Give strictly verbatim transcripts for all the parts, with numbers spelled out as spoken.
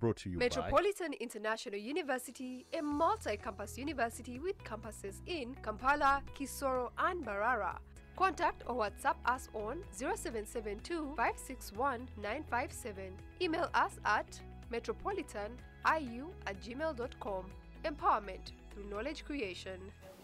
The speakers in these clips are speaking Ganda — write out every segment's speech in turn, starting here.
brought to you Metropolitan by International University, a multi-campus university with campuses in Kampala, Kisoro and Barara. Contact or WhatsApp us on zero seven seven two, five six one, nine five seven. Email us at metropolitan I U at gmail dot com. Empowerment through knowledge creation.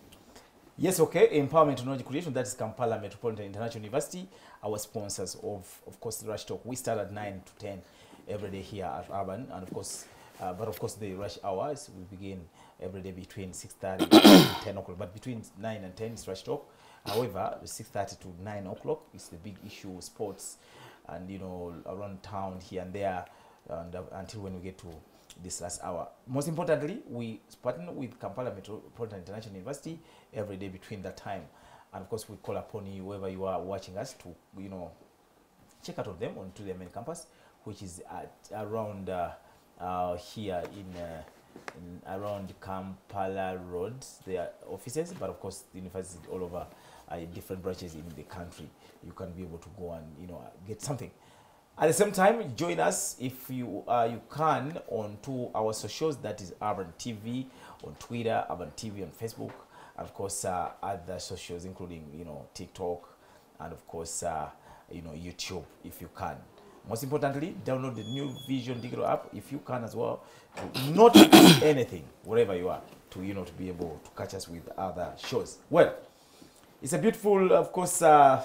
Yes, okay. Empowerment through knowledge creation. That is Kampala Metropolitan International University. Our sponsors of, of course, the Rush Talk. We start at nine to ten every day here at Urban, and of course, uh, but of course, the rush hours will begin every day between six thirty and ten o'clock. But between nine and ten is Rush Talk. However, the six thirty to nine o'clock is the big issue, sports, and you know, around town here and there, and uh, until when we get to this last hour. Most importantly, we partner with Kampala Metropolitan International University every day between that time, and of course, we call upon you, whoever you are watching us, to you know, check out of them onto their main campus, which is at around uh, uh, here in. Uh, In around Kampala Road, their offices, but of course the university all over uh, different branches in the country. You can be able to go and you know get something. At the same time, join us if you uh, you can on to our socials. That is Urban T V on Twitter, Urban T V on Facebook, and of course uh, other socials including you know TikTok, and of course uh, you know YouTube if you can. Most importantly, download the new Vision Digital app if you can as well, to not miss anything wherever you are, to you know to be able to catch us with other shows. Well, it's a beautiful, of course, uh,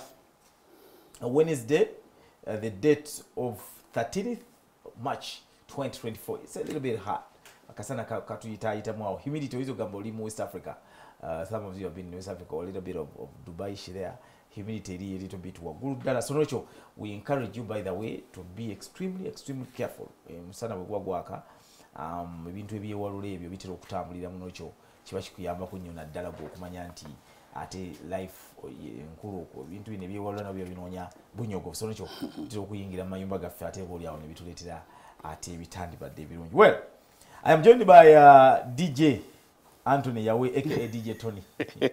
Wednesday, uh, the date of thirteenth March twenty twenty-four. It's a little bit hot. Akasana katuyita ita mwa humidity wizo gambo limu West Africa. Uh, some of you have been in West Africa, a little bit of, of Dubai there. Humidity a little bit wagulu. So no, we encourage you, by the way, to be extremely, extremely careful. Musana wegwagwaka, um, ebintu ebyewalule ebyo bitera okutambulira muno kyo kiba kikuyambako nnyo naddala gwe okumanya nti ate life enkulu okwo ebintu bino ebyewalula nabyo binoonya bunyogovu. So nekyo bitera okuyingira mu mayumba gaffe ate booli awo ne bituleetera ate ebitandibadde ebirungi. Well, I am joined by uh, D J Anthony Yawe, aka D J Tony.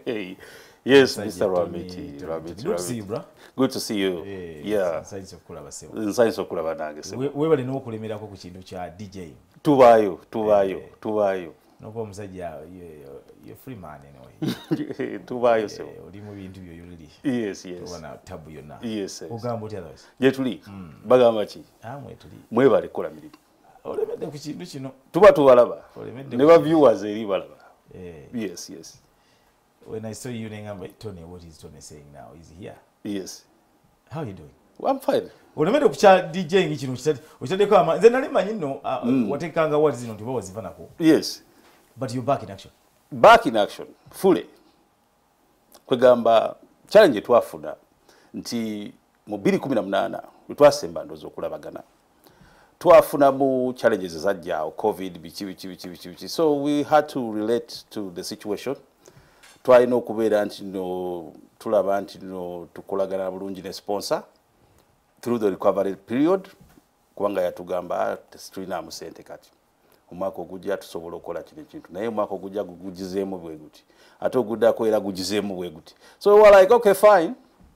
Yes, Mister Ramiti. Good to see you, bro. Good to see you. Hey, yeah. Science of kulaba sewa. Science of kulaba nange sewa. We bali no kulemerako ku kintu kya D J. Tubayo, tubayo, hey, tubayo. No kwa musajja you free man anyway. Tubayo sewa. Oli mu bintu byo yuli. Yes, yes. Tubana tabu yonna. Yes, yes. Ogamba oti others. Je tuli. Mm. Bagamba ki? Ah mwe tuli. Mwe bali kola mirimu. Olemedde ku kintu kino. Tuba tubalaba. Olemedde. Ne ba viewers eri balaba. Eh. Yes, yes. When I saw you, Tony, what is Tony saying now? Is he here? Yes. How are you doing? Well, I'm fine. Olemedde kucha D J ngi kino kitadeko ama nze nali manyi no watekanga what zino ntibo wazivanako. Yes. But you're back in action. Back in action fully. Kwegamba challenge twafuna nti mu bbiri kumi na munaana twasemba ndozo okulabagana. Twafuna mu challenges zajja COVID bichi bichi bichi bichi. So we had to relate to the situation. Twalina okubeera nti no tulaba nti no tukolagana bulungi ne sponsor through the recovery period, kubanga yatugamba tulina mu sente kati omwaka ogujja tusobola okukola kino kintu naye omwaka ogujja gugizeemu bwe guti ate oguddako era gugizeemu bwe guti. So we were like, okay fine,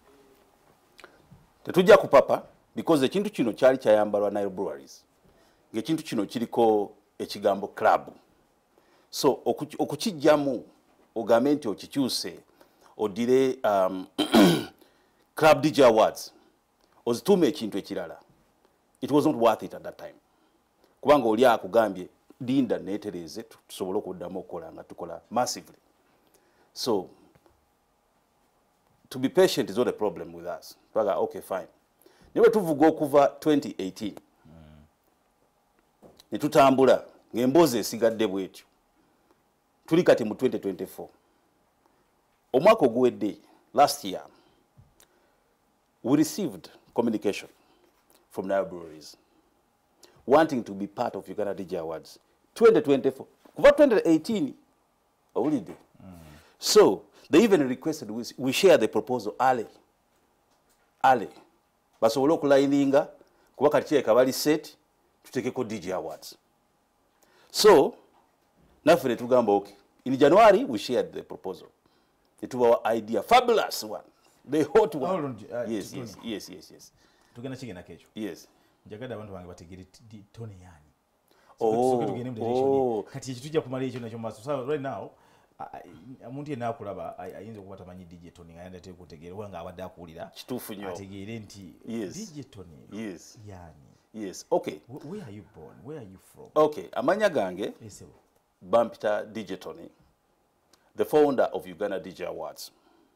tetujja kupapa because ekintu kino kyali kyayambalwa Nile Breweries, ng'ekintu kino kiriko ekigambo club. So okukijjamu ogambe nti okikyuse odire um, Club D J Awards ozitume ekintu ekirala, it was not worth it at that time, kubanga oli akugambye dinda netereze tusobole okuddamu okukola nga tukola massively. So to be patient is not a problem with us. Twaga okay fine, niwe tuvuga okuva twenty eighteen mm. ne tutambula ng'emboozi esigadde bwetyo tuli kati mu twenty twenty-four. Omwaka oguwedde last year we received communication from Nile Breweries wanting to be part of Uganda D J Awards twenty twenty-four. Kuva twenty eighteen already. Mm. So they even requested we, we share the proposal early. Early. Basobole okulininga kuba kati kireka bali set tutekeko D J Awards. So naffe ne tugamba okay. In January we shared the proposal. It was our idea, fabulous one. The hot one. Hold on, uh, yes, yes, yes, yes, yes. Tugenda kigenda kecho. Yes. Njagada abantu bange bategere Tony yani. Oh, tugende mu direction kati ekitujja kumala ekyo nakyo maaso so right now omuntu yenna akulaba ayinza okuba tamanyi D J Tony ayanda te kutegeera wanga abadde akuwulira kituufu nnyo ategeere nti Yes. D J Tony Yes. yani Yes, okay. Wh- where are you born, where are you from? Okay, amanya gange Esebo. bampita D J Tony, the founder of Uganda D J Awards.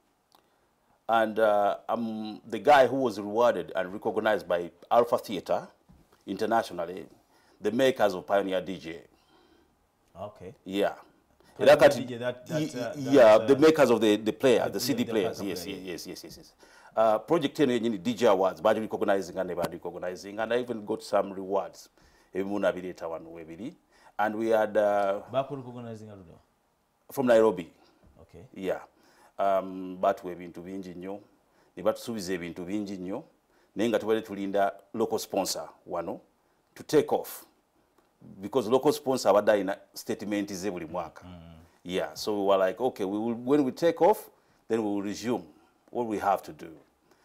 And uh, I'm the guy who was rewarded and recognized by Alpha Theatre internationally, the makers of Pioneer D J. Okay. Yeah. Pioneer Era kati- D J, that- that, y- uh, that, yeah, uh, the makers of the, the player, the- the C D the players. makers Yes, of yes, player, yes, yes, yes, yes. Uh, Project ten yenyini D J Awards, badi recognizing and never recognizing, and I even got some rewards. Ebimuna bireta wano webiri. And we had uh, Baku recognizing aludo. from Nairobi. Okay. Yeah. Um, batuwa ebintu bingi nnyo ne batusuubiza ebintu bingi nnyo naye nga tubadde tulinda local sponsor wano to take off because local sponsor abadde alina statement ze buli mwaka. Mm. Yeah, so we were like, okay, we will, when we take off, then we will resume what we have to do.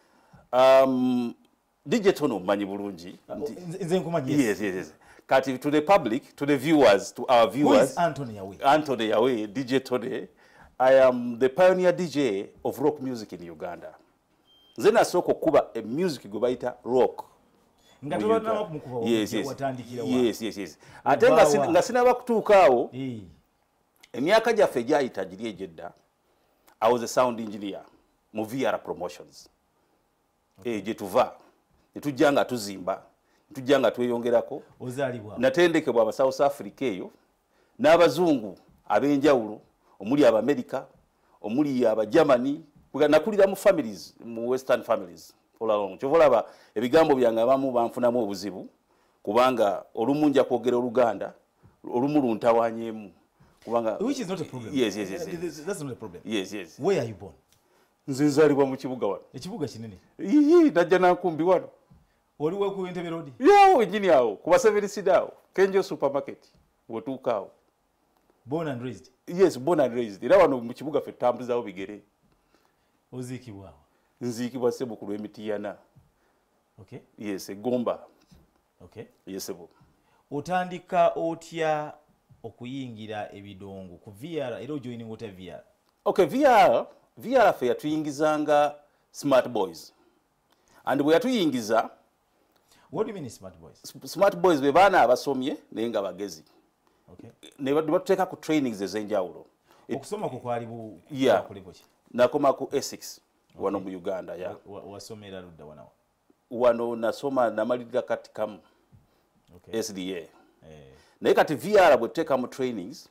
Um, D J Tony omumanyi bulungi. Nze nkumanyi. Yes, yes, yes. Kati to the public, to the viewers, to our viewers. Who is Anthony Yawe? Anthony Yawe, D J Tony. I am the pioneer D J of rock music in Uganda. Nze nasooka okuba a music gwe bayita rock. Nga mu tobadde Uganda. kumukuba Yes, yes. watandikira wa. Yes, yes, yes. Ate nga sin- nga sinaba kutuuka awo, Eh. emyaka gyaffe egyayita giri egyedda, I was a sound engineer mu V R Promotions. Okay. Eh, gye tuva. Ne tujja nga tuzimba, ne tujja nga tweyongerako. Ozaalibwa. Natendekebwa aba South Africa eyo n'abazungu ab'enjawulo omuli Abamerika, omuli aba Germany, nakulira mu families, mu western families all along. Kyova olaba ebigambo byange abamu banfunamu obuzibu kubanga olumu nja kwogera Oluganda, olumu luntawanyeemu. Kubanga Which is not a problem. Yes, yes, yes. yes. That's not a problem. Yes, yes. Where are you born? Nze nzaalibwa mu kibuga wano. Ekibuga kinene. Ii, najja nankumbi wano. Waliwo ku Entebbe Road? Yawo ennyini awo, ku Seven Seed awo, Kenjo supermarket, bw'otuuka awo. Born and raised. Yes, born and raised. Era wano mu kibuga ffe tutambuzawo bigere. Oziikibwa awo. Nziikibwa ssebo ku lw'Emitiyana. Okay. Yes, Egomba. Okay. Yes, ssebo. Otandika otya okuyingira ebidongo ku V R era ojoining otya V R? Okay, V R, V R ffe yatuyingizanga Smart Boys. And bwe yatuyingiza, What do you mean smart boys? Smart Boys be baana abasomye naye nga bagezi. Okay. Ne batuteeka ku trainings ez'enjawulo. Okusoma ko kwali bu Yeah. kuliko ki? Nakoma ku Essex wano mu Uganda, ya. Wa- Wasomera ludda wanawa. Wano nasoma namalirira kati kamu. Okay. S D A. Eh. Naye kati V R bwe tuteeka mu trainings,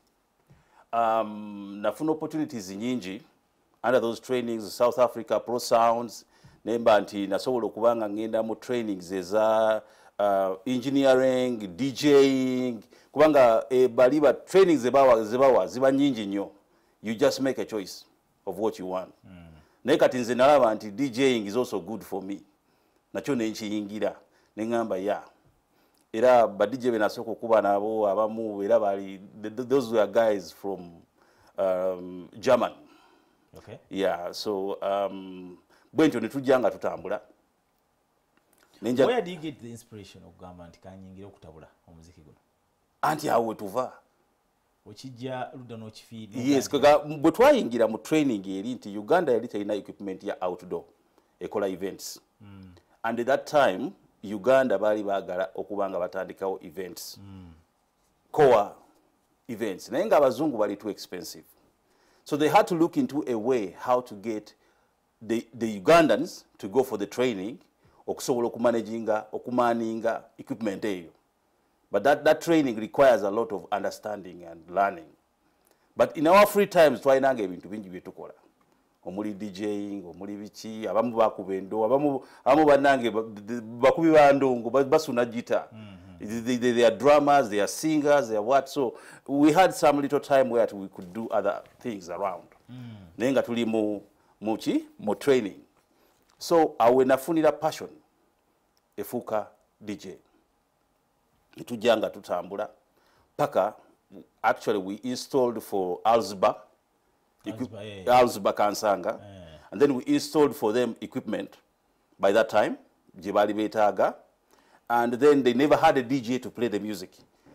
um, nafuna opportunities nyingi under those trainings, South Africa, Pro Sounds, nemba nti nasobola okubanga ngenda mu trainings eza uh, engineering, DJing, kubanga e, baliba trainings zebawa, zebawa ziba nyingi nnyo. You just make a choice of what you want. Mm. Naye kati nze nalaba nti DJing is also good for me. Nakyo nenkiyingira, neŋŋamba ya. Era ba D J be nasooka okuba nabo abamu era bali those were guys from um, German. Okay. Yeah, so um, bwentyo ne tujja nga tutambula. Nenja Where do you get the inspiration okugamba nti kanyingira okutabula omuziki guno? anti awo we tuva. Okijja ludda n'okifiira. Yes, kaga bwe twayingira mu training eri nti Uganda yali terina equipment ya outdoor ekola events. Mm. And at that time Uganda bali baagala okuba nga batandikawo events. Mm. Core events. Naye nga abazungu bali too expensive. So they had to look into a way how to get the, the Ugandans to go for the training okusobola okumanaginga okumaninga equipment eyo. But that, that training requires a lot of understanding and learning. But in our free times twalinanga ebintu bingi bye tukola. Omuli DJing, omuli biki, abamu bakuba endo, abamu abamu bannange bakubi ba ndongo basuna gita. Mm-hmm. They, they, they are drummers, they are singers, they are what. So we had some little time where we could do other things around. Mm. Naye nga tuli mu muki mu training. So awe nafunira passion efuuka D J. Netujja nga tutambula paka actually we installed for Alzba. Alzba, yeah. Alzba Kansanga. Yeah. And then we installed for them equipment by that time, gye baali beetaaga. And then they never had a D J to play the music.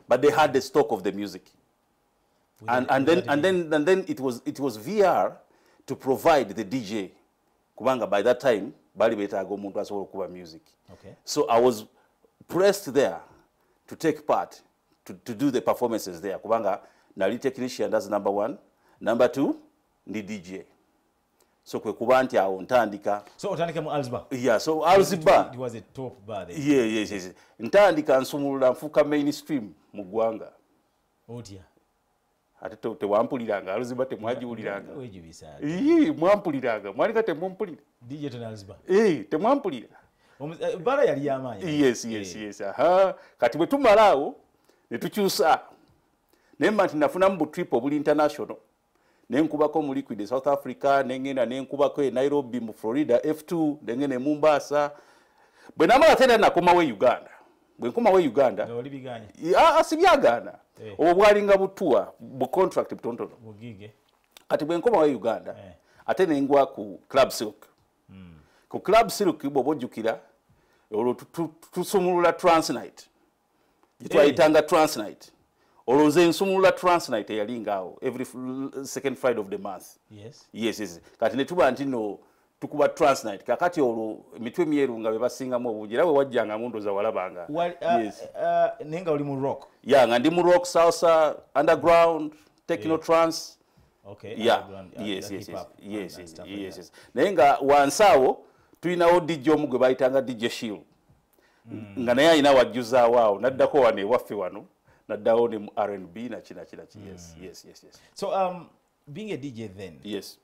but they had the stock of the music. With And, the- and, with then, the and, D J. then, and then it was, it was V R to provide the D J. Kubanga by that time, bali betaaga omuntu asobola okuba music. Okay. So I was pressed there to take part, to, to do the performances there. Kubanga nali technician, that's number one. Number two, ndi D J. So kwe kuba nti awo ntandika. So otandike mu Alzibar. Yeah, so Alzibar. It was a top bar there. Yeah, yes, yes. Ntandika nsumulula nfuuka mainstream mu ggwanga. Otya. Ate te- tewampuliranga Alzibar temwagiwuliranga. Wejibisa. Ii, mwampuliranga. Mwalika temumpulira. D J tena Alzibar. Eh, temwampulira. Omu- eh, Bara yali yamanyi. Yes, yes, yes. Aha. Kati bwe tumalaawo ne tukyusa. Ne mma nti nafunamu bu trip obuli international. Ne nkubako mu Liquid South Africa, ne ngenda ne nkubako e Nairobi mu Florida F two, ne ngenda e Mombasa. Bwe namala tena nakomawo e Uganda. Bwe nkomawo e Uganda. Nga oli biganye. Ah, asibyagaana. Eh. Obwo bwalinga butua, bu contract butontono. Bugige. Kati bwe nkomawo e Uganda. Eh. Ate ne ngwa ku Club Silk. Ku Club Silk bw'oba ojjukira olwo tu- tu- tusumulula Transnight. Gitwayitanga Transnight. Olwo nze nsumulula Transnight eyalinga awo every f- second Friday of the month. Yes. Yes, yes. Kati ne tuba nti no tukuba Transnight. Kakati olwo emitwe myeru nga be basingamu obungi era bwe wajjanga mu ndoza walabanga. Wali, uh, Yes. uh, nenga oli mu rock. Yeah, nga ndi mu rock, salsa, underground, techno Yeah. trance. Okay. Yeah. underground, uh, Yes, the yes, hip yes. hop and- Yes, and yes, stuff like yes, that. yes. Naye nga wansawo tulinawo D J omu gwe bayitanga D J Shield. Nga naye alina wajjuzaawo awo naddako wano ewaffe wano naddawo ne mu R and B na kina kina ki. Yes, yes, yes, yes. So um, being a D J then Yes,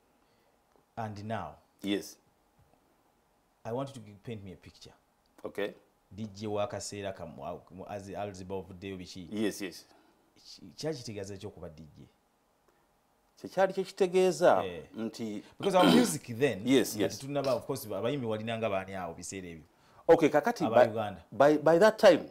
and now, yes. I want you to paint me a picture. Okay. D J wakaseera kamu au- mu- as Alzibar ovuddeyo biki. Yes, yes. Kyali kitegeeza ki okuba D J? Kyekyali kyekitegeeza Eh. nti Because our music then, Yes, nga yes. tetunaba, of course, abayimbi walinanga baani awo biseera ebyo. okay kakati Aba by, Uganda. by, by that time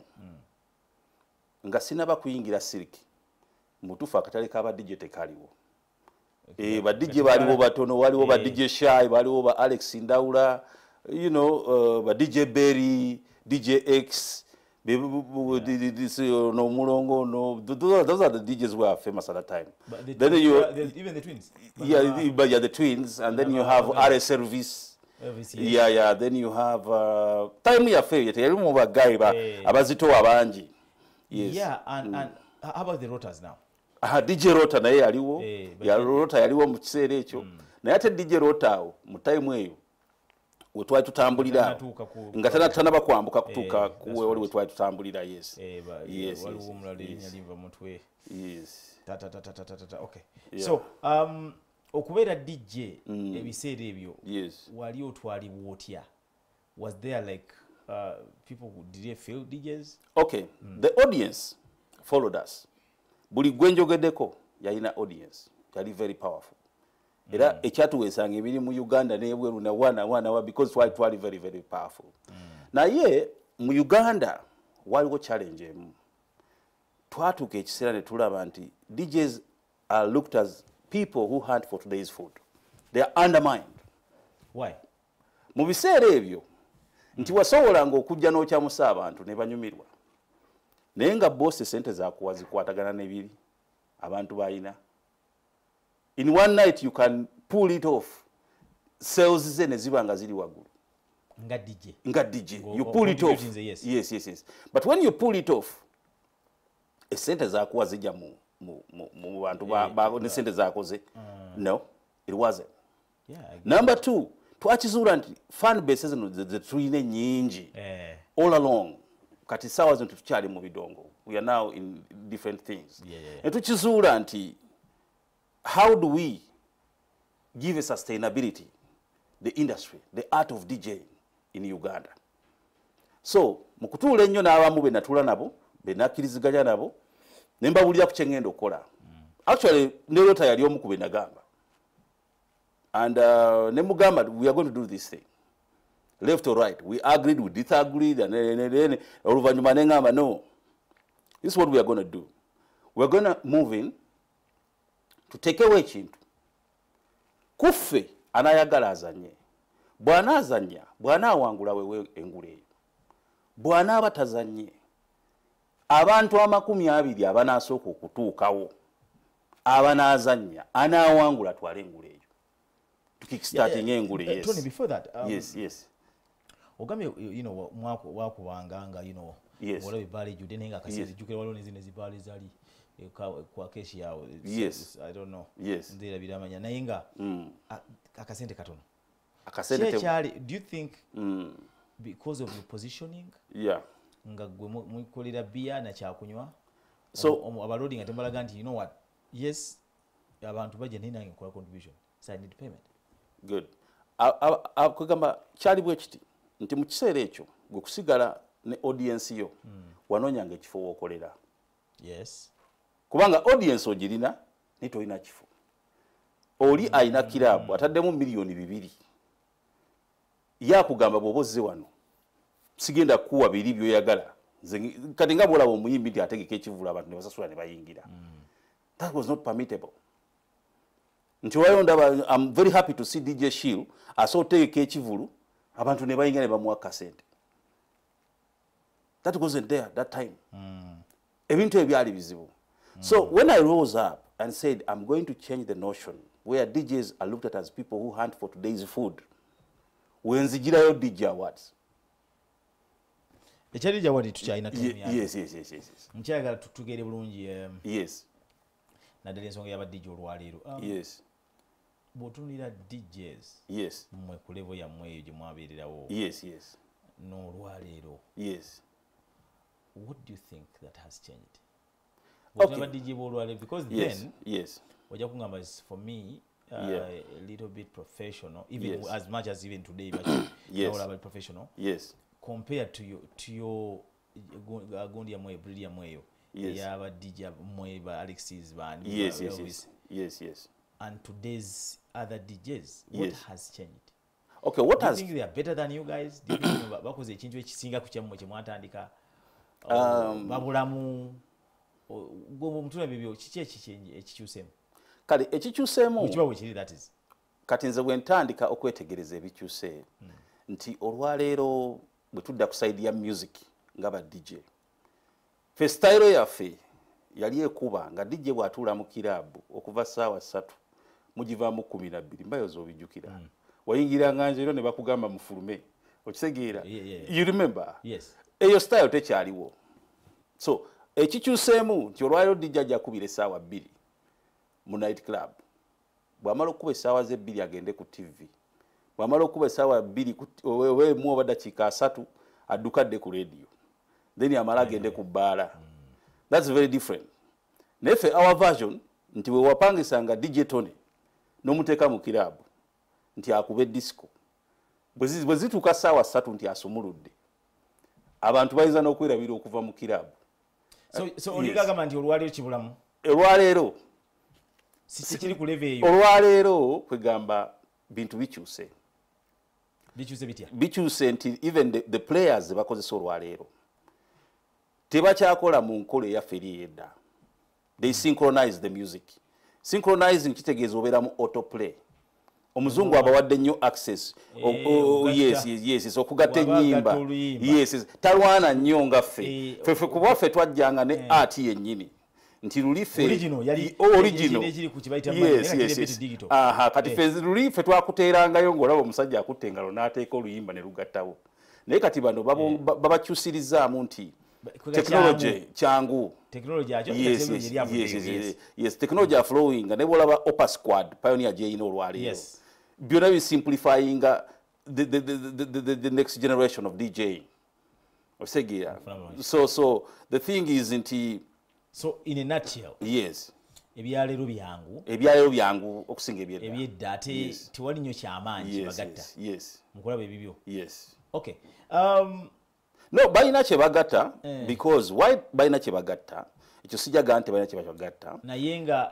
nga sinaba kuyingira silk mutuufu akatale k'aba D J tekaliwo. Eh, ba D J baliwo batono, waliwo ba Eh. D J Shy, waliwo ba Alex Ndawula, you know, uh, ba D J Berry, D J X, be- bu- bu- di- di- di- so, no Mulongo, no, th- those are, those are the D Js who are famous at that time. But the Then twins, you, uh, the- even the twins. yeah, Banana, but yeah, the twins, and then you Banana, have Banana. R S Service. Elvis, yes. Yeah, yeah, then you have uh, time yaffe yete yali mu bagayi ba Eh. abazitowa bangi. Yes. Yeah, and, and how about the rotors now? Aha, D J Rota naye yaliwo. Eh, but Ya then- Rota yaliwo mu kiseera ekyo. Naye ate D J Rota awo mu time eyo we twali tutambulira awo. Tanatuuka ku- nga tana- tanaba kwambuka kutuuka Eh, ku that's we wali we right. twali tutambulira. Yes. Eh, ba- Yes, waliwo yes, omulala yes. erinnya liva mutwe. Yes. Ta- ta- ta- ta- ta- ta- ta- ta- okay. Yeah. So um, okubeera D J ebiseera ebyo Yes. wali otwalibwa otya? Was there like uh, people who did they feel D Js? Okay. The audience followed us. Buli gwe njogeddeko yalina audience. Yali very powerful. Era ekyatuweesanga emiri mu Uganda n'ebweru na wana wana wa because twali twali very very powerful. Naye mu Uganda waliwo challenge emu. Twatuuka ekiseera ne tulaba nti D Js are looked as people who hunt for today's food. They are undermined. Why? Mu biseera ebyo nti wasobolanga okujja n'okyamusa abantu ne banyumirwa. Naye nga bosi sente zaakuwa zikwatagana n'ebiri abantu bayina. In one night you can pull it off. Sales ze ne ziba nga ziri waggulu. Nga D J. Nga D J. Go- You go- pull it off. contributing, yes. Yes, yes, yes. But when you pull it off, esente zaakuwa zijja mu mu mu- mu bantu ba- Eh, ba- ne sente zaakoze. No, it wasn't. Yeah. I- Number two, twakizuula nti fan base zino ze- ze tulina nyingi. Eh, All along kati sawa zino tukyali mu bidongo. We are now in different things. Yeah, yeah, yeah. Ne tukizuula nti how do we give a sustainability the industry, the art of DJing in Uganda? So mu kutuula ennyo n'abamu be natuula nabo be nakkiriziganya nabo ne mbawulira ku kye ŋŋenda okukola. Actually ne Rota yali omu ku be nagamba. And uh, ne mugamba we are going to do this thing. Left or right, we agreed, we disagreed, and then oluvannyuma ne ŋŋamba no, this is what we are going to do. We are going to move in tuteekewo ekintu kuffe anaayagala azannye, bw'anaazannya bw'anaawangula wewe engule eyo, bw'anaaba tazannye abantu amakumi abiri abanasooka okutuukawo abanazanya anawangula twale engula eyo tukickstarting engula yes Tony, before that um, yes yes ogambye you know mwako wakubanga nga you know yes wala bibali jude nenga kasiri yes. jukira walo nezine zibali zali kwa keshi yao yes I don't know yes ndira biramanya nayenga mm. akasente katono akasente te chali do you think mm. because of your positioning yeah nga gwe mukolera bia na kyakunywa so abaloding atembalaga nti you know what yes abantu baje nina nkola contribution so I need payment good akugamba chali bwe kiti nti mu kiseera ekyo gwe kusigala ne audience yo mm. wanonyanga ekifo wokolera yes kubanga audience ogirina nitoyina kifo oli mm. aina kilabu ataddemu milioni bibiri yakugamba bw'obozze wano sigenda kuwa biri byoyagala kati nga bwolaba omuyimbi nti ategeka ekivulu abantu ne basasula ne bayingira mm. that was not permittable nti olwayo ndaba I'm very happy to see D J Shield aso otegeka ekivulu abantu ne bayingira ne bamuwa kasente that wasn't there that time mm. ebintu ebyali bizibu mm. so when I rose up and said I'm going to change the notion where D Js are looked at as people who hunt for today's food wenzigirayo D J Awards ekyali jawadi tukyalina time yes yes yes yes yes nkyagala tutugere bulungi um, yes naddala ensonga y'aba D J olwaleero um, yes bw'otunulira D Js yes mmwe ku level yammwe eyo gye mwabeererawo yes yes n'olwaleero yes what do you think that has changed okay. D J b'olwaleero because yes. then yes ojja kungamba for me uh, yeah. a little bit professional even yes. as much as even today but yes. now about professional yes compared to your to your gondi yamwe brili yamwe yo yes. yaba D J mwe ba Alexis band yes yes, yes yes yes and today's other D Js what yes. has changed okay what do has you think they are better than you guys do you think bakoze ekintu ekisinga ku kyamwe kyemwatandika um babulamu gombo mutuna bibyo kiki ekichenje ekikyusemu kale ekikyusemu kiba wekiri that is kati nze bwe ntandika okwetegereza ebikyuse hmm. nti olwaleero bwe tudda ku side ya music ngaba D J fe style yaffe yali ekuba nga D J bw'atuula mu kirabu okuva ssaawa ssatu mugivaamu kumi na bbiri mbayoza obijjukira hmm. wayingiranga njeero ne bakugamba mufulume okitegeera yeah, yeah. you remember yes eyo style tekyaliwo so ekikyuseemu nti olwaleero D J ajja essaawa bbiri mu night club bw'amala okuba essaawa z'ebbiri agende ku T V bw'amala okuba essaawa bbiri owemu oba dakiika asatu addukadde ku radio then amala agende ku bbaala that's very different naye ffe our version nti we wapangisanga D J Tony n'omuteeka mu kirabu nti akuba disco bwe zituuka ssaawa ssatu nti asumuludde abantu bayinza n'okwerabira okuva mu kirabu so so oligagamba nti olwaleero kibulamu olwaleero sikiri ku level eyo olwaleero kwegamba bintu bikyuse bikyuse bitya bikyuse nti even the, the players bakozesa olwaleero tebakyakola mu nkola eyaffe eri ey'edda they synchronize the music synchronizing kitegeeza obeera mu autoplay omuzungu abawadde nnyo access yes yes okugatta ennyimba yes talwana nnyo nga ffe ffe ku bwaffe twajjanga ne art yennyini nti lulife original yali original ekiri ku kibaita yes, yes, yes. digital aha kati fe lulife twakuteerangayo ng'olaba omusajja akutte engalo n'ateeka oluyimba ne lugattawo naye kati bano babakyusirizaamu nti technology kyangu technology ajo yes yes yes, yes yes technology are flowing ne bolaba Opa Squad pioneer je ino olwaleero yes byonna bi simplifying the the, the the the the next generation of DJing osegira so so the thing is nti so in a nutshell yes ebyaleero byangu ebyaleero byangu okusinga ebyedda ebyedda ate tewali nnyo kyamaanyi bagatta yes mukolaba ebibyo yes okay um no balina kye bagatta eh. because why balina kye bagatta ekyo sijaga nti balina kye bagatta naye nga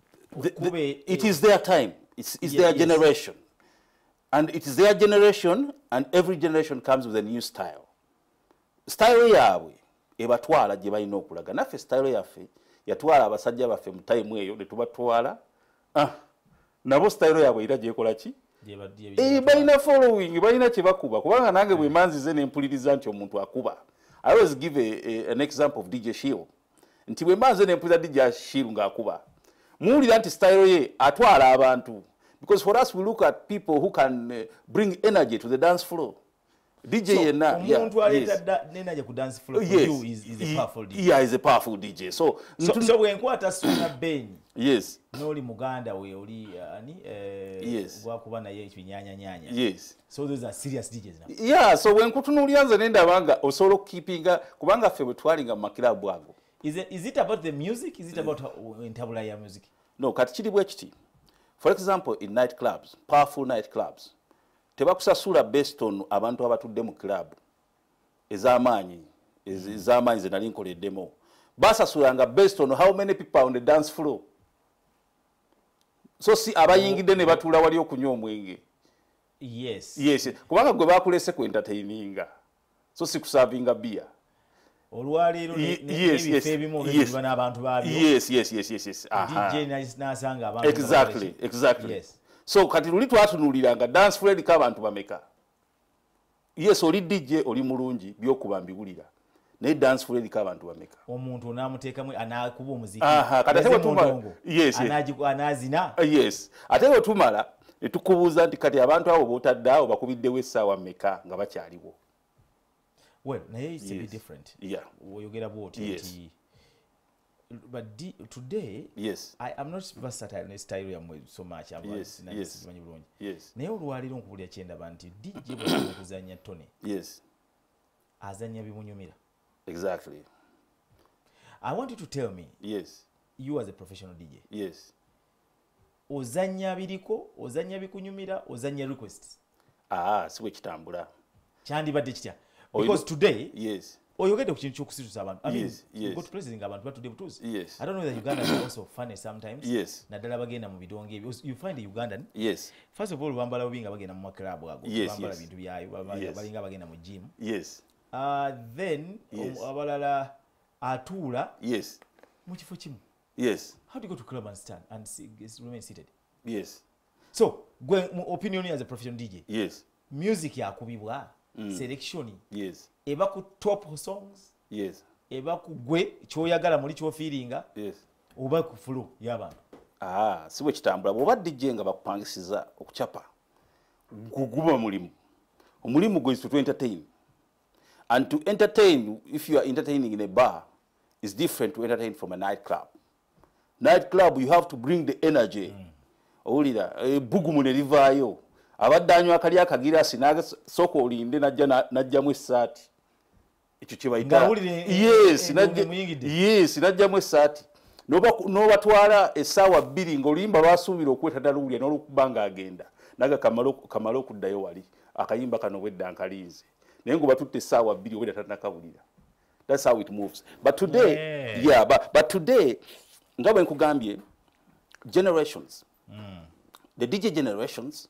it is their time it's, it's yeah, their yes. generation and it is their generation and every generation comes with a new style style yaabwe ebatwala gye balina okulaga naffe style yaffe yatwala abasajja baffe mu time eyo ne tubatwala ah nabo style yaabwe era gyekola ki eh balina following balina kye bakuba kubanga nange bwe manzize ne mpuliriza nti omuntu akuba I always give a, a, an example of D J Shield. Nti bwe mbanze ne mpulira D J Shield ng'akuba. Muwulira nti style ye atwala abantu. Because for us we look at people who can uh, bring energy to the dance floor. D J so, yenna, yeah, omuntu aleta yes. energy ku dance floor for yes. you is, is a powerful D J. Yeah, is a powerful D J. So, so, so bwe nkwata Suna Ben. Yes. N'oli muganda we oli ani eh yes. gwakuba naye ekinyanya nyanya. Yes. So those are serious D Js now. Yeah, so when kutunuulira nze nenda banga osolo keepinga kubanga ffe bwe twalinga mu makilabu ago. Is it, is it about the music? Is it about entabula ya music? No, kati kiri bwe kiti. For example, in night clubs, powerful night clubs, tebakusasula based on abantu abatudde mu club ez'amaanyi ez'amaanyi ze nali nkoleddemu. Basasulanga based on how many people are on the dance floor. So si abayingidde ne batuula wali okunywa omwenge. Yes. Yes. Kubanga gwe bakulese ku entertaininga. So si kusavinga beer. Olwaleero yes, ebimu yes. n'abantu baabyo. Yes, yes, yes, yes, yes. Aha. D J n'asanga abantu. Exactly, exactly. Yes. So kati luli twatunuuliranga dance floor eriko abantu bameka. Yes, oli D J oli mulungi byokuba mbiwulira. Naye dance floor eriko abantu bameka. Omuntu onaamuteekamu anakuba omuziki. Aha, kati ate tumala. Yes. Anaazina. Yes. Ate bwe tumala ne tukubuuza nti kati abantu abo b'otadde awo bakubiddewo essaawa mmeka nga bakyaliwo. Well, naye it's yes. a bit different. Yeah. Oyogera bw'oti. Yes. But D, today, yes. I am not versatile in style yamwe so much. I'm yes. Yes. Yes. naye olwaliro nkubulya kyendaba nti D J bwe kuzanya Tony. Yes. Azanya bimunyumira. Exactly. I want you to tell me. Yes. You as a professional D J. Yes. Ozanya biriko, ozanya bikunyumira, ozanya requests. Ah, siwe kitambula. Kyandibadde kitya. Because today, yes. oyogedde ku kintu ky'okusituza abantu. I mean, yes, yes. you go to places ng'abantu batudde butuuzi. Yes. I don't know that Uganda is also funny sometimes. Yes. Naddala bagenda mu bidonge ebyo. You find a Ugandan. Yes. First of all, bambala bubi nga bagenda mu maklabu ago. Yes, bambala yes. bintu byayo, Yes. balinga bagenda mu gym. Yes. Uh, then, Yes. um, abalala atuula. Yes. Mu kifo kimu. Yes. How do you go to club and stand and see, remain seated? Yes. So, gwe mu opinion as a professional D J. Yes. Music yakubibwa, Mm. selection. Yes. Eba ku top songs. Yes. Eba ku gwe kyoyagala muli kyo feelinga. Yes. Oba ku flow y'abantu. Ah, siwe kitambula. Bw'oba D J nga bakupangisiza okuchapa. Guguma mulimu. Omulimu gwe is to entertain. And to entertain, if you are entertaining in a bar, is different to entertain from a nightclub. Nightclub, you have to bring the energy. Owulira, mm. Bugumu ne livaayo. Abadde anywa akali akagirasi n'asooka olinde najja najjamu essaati. Ekyo kye bayita. Yes, yes, najjamu essaati. N'obatwala essaawa bbiri ng'oluyimba lwasuubira okwetadda luwulya n'olukuba ng'agenda. Naga kamala okuddayo wali. Akayimba kano wedda nkalinze. Naye ngo batutte essaawa bbiri obwedda tannakawulira. That's how it moves. But today, yeah, yeah but, but today, nga bwe nkugambye, generations, mm. the D J generations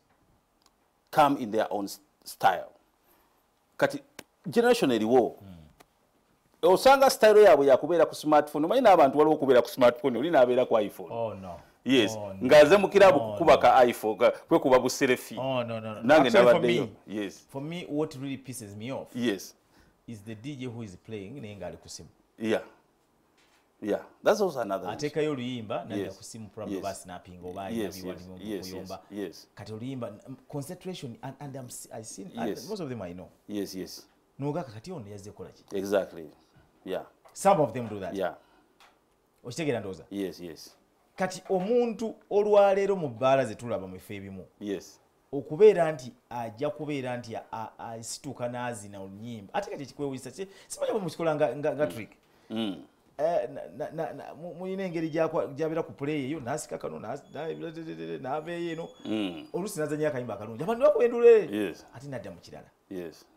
come in their own style. Kati generation eriwo. Mm. Osanga style yaabwe yakubeera ku smartphone. Omanyi n'abantu waliwo okubeera ku smartphone, oli n'abeera ku iPhone. Oh no. Yes. Oh, no. Ngaze mu kirabu Oh, kukuba no. ka iPhone, kwe kuba bu selfie. Oh no no no. Nange Actually, for nabaddeyo. me, Yes. For me, what really pisses me off. Yes. Is the D J who is playing naye ng'ali ku simu. Yeah. Yeah. That's also another. Ateekayo oluyimba n'ali Yes. ku simu probably Yes. basnapping oba Yes, alina yes, biwalimu yes, kuyomba. yes, yes. Kati oluyimba um, concentration and, and I'm, I seen Yes. and most of them I know. Yes, yes. N'ogaka kati ono yazze kola ki? Exactly. Yeah. Some of them do that. Yeah. Okitegeera ndowooza? Yes, yes. Kati omuntu olwaleero mu bbaala ze tulaba mu efe ebimu. Yes. Okubeera nti ajja kubeera nti asituuka n'azina olunyimba ate kati ekikwewunyisa simanyi bwe mukikola nga, nga, nga trick. Mm. Eh, mulina engeri gy'abeera ku play eyo n'asika kano n'abeeyo eno oluusi n'azannya akayimba akalungi abantu bakubendule ate n'adda mu kirala. Yes.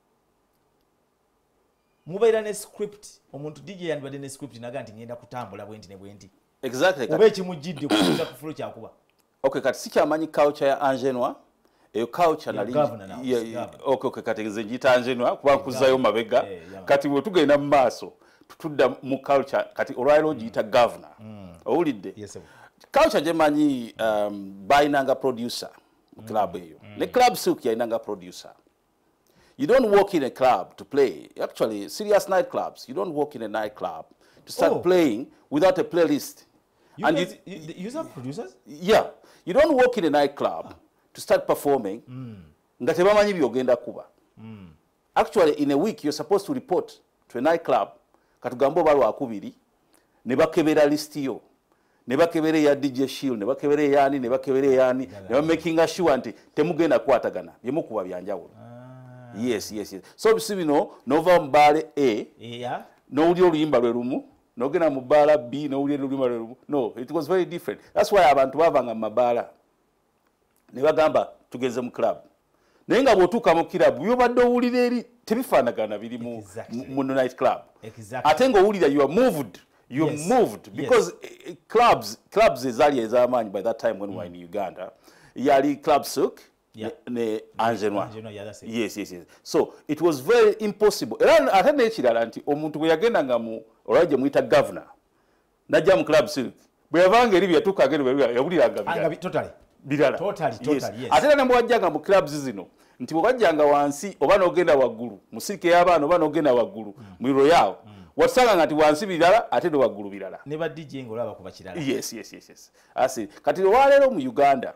Mubeera ne script omuntu D J yandibadde ne script naga nti ngenda kutambula bwenti ne bwenti. Exactly. Oba ekimujjidde kuza ku flow kyakuba. Okay, kati sikyamanyi culture ya Angenwa. Eyo culture nali yeah, okay okay kati nze njita Angenwa kuba nkuzayo mabega. Yeah, yeah, kati bwe tugenda mu maaso tutudda mu culture kati olwaliro giyita governor. Mm. Owulidde? Yes sir. Culture gye manyi um, bayinanga producer mu club eyo. Mm. Ne club silk yayinanga producer. You don't walk in a club to play. Actually, serious nightclubs, you don't walk in a nightclub to start Oh. playing without a playlist. You and guys, you, you, you have producers? yeah, you don't walk in a nightclub to start performing. Nga tebamanyi byogenda kuba. Actually, in a week, you're supposed to report to a nightclub. Katugambo balo akubiri. Ne bakebera list yo. Ne bakebera ya D J Shield. Ne bakebera yani. Ne bakebera yani. Ne ba making sure nti temugenda kwatagana. Byemu kuba byanjawulo. Yes, yes, yes. So bisibino nova mbale A. Yeah. No uli oluyimba lwe lumu. Nogena mu bala B. No uli oluyimba lwe lumu. No, it was very different. That's why abantu bavanga mu mabala. Ne bagamba tugeze mu club. Naye nga bw'otuuka mu club byobadde owulira eri tebifaanagana biri mu Exactly. mu night club. Exactly. Ate ng'owulira you are moved. You are Yes. moved because Yes. eh, clubs clubs ezaali ez'amaanyi by that time when we were in Uganda yali Club Souk Yeah. ne, ne Angenois. Angenois, yeah, that's it. Yes, yes, yes. So it was very impossible. Era ate n'ekirala nti omuntu bwe yagendanga mu olwa gye muyita governor najja mu Club Souk bwe yavanga eri byatuuka agenda yawuliranga Anga birala. bi- totally. Birala. Totally, totally, yes. Ate era ne bwajjanga mu clubs zino nti bwe wajjanga wansi oba n'ogenda waggulu mu sirika y'abaana oba n'ogenda waggulu mu Royal wasanga nga nti wansi birala ate ne waggulu birala. Ne ba D J ng'olaba kuba kirala. Yes, yes, yes, yes. Asi kati olwaleero mu Uganda